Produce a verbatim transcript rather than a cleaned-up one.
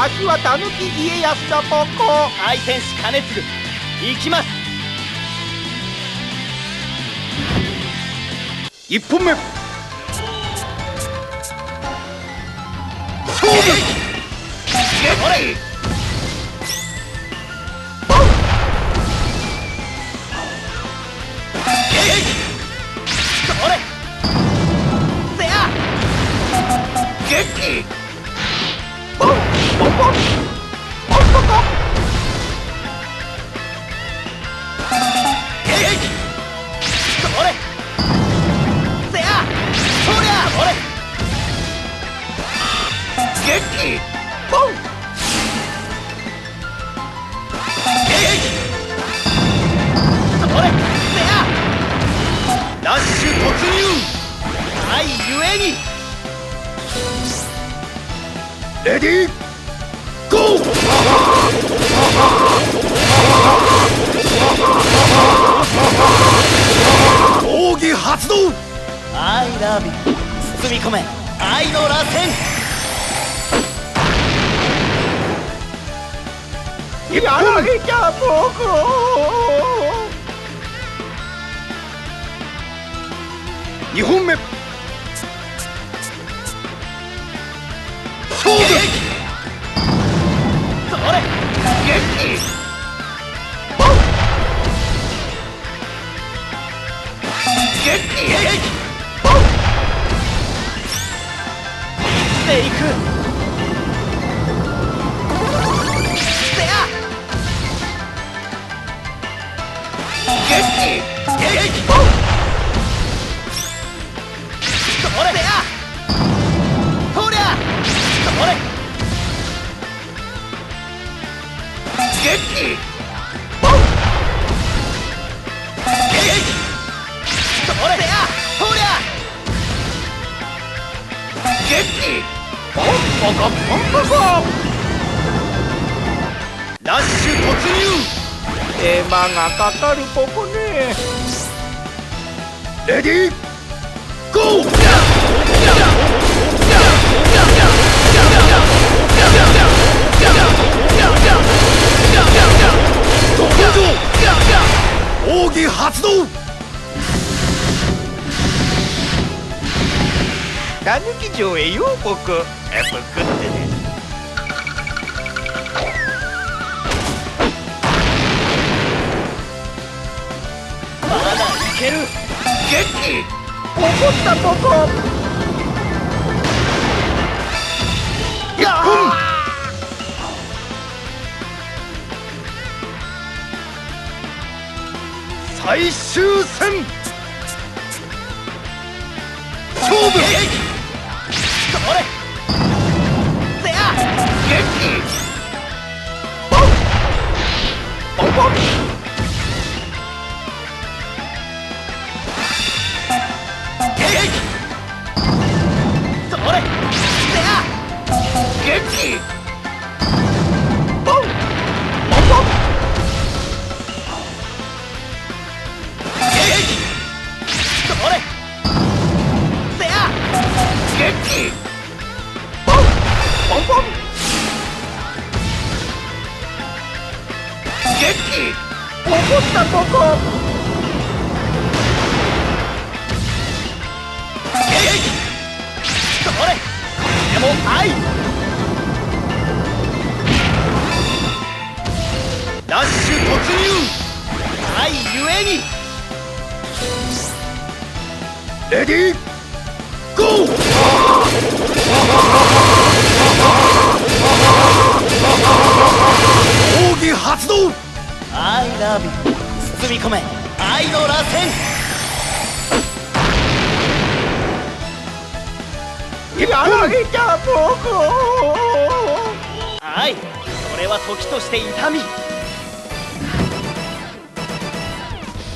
わしはタヌキ家康だポコ。 愛戦士カネツグ行きます。 いっぽんめ勝負。 ほれそれせや激ボンボンボンボンボンボン激それせやそりゃそれ激ボン激それせやラッシュ突入愛ゆえにレディーゴー。奥義発動。 アイラビ包み込め愛の螺旋。 やられちゃポコ。 にほんめ勝負。 それ激ボン激激ボンしていくせや激激ボンそれせやほりゃそれ激ボン激それせやほりゃ激ボンボコボンボコ。 ラッシュ突入手間がかかるポコね。 レディーゴー。奥義発動。 たぬき城へようポコ。えぷくってね。 まだいける激怒ったポコ。 いっぽん最終戦勝負。 それせや激ボンボンボン激それせや激ボンボンボン激それせや激ボンボンボン激怒ったポコ。 激それでも愛ラッシュ突入愛ゆえにレディーゴー。奥義発動。 アイラビ包み込め愛の螺旋。 やられちゃポコ。 愛それは時として痛み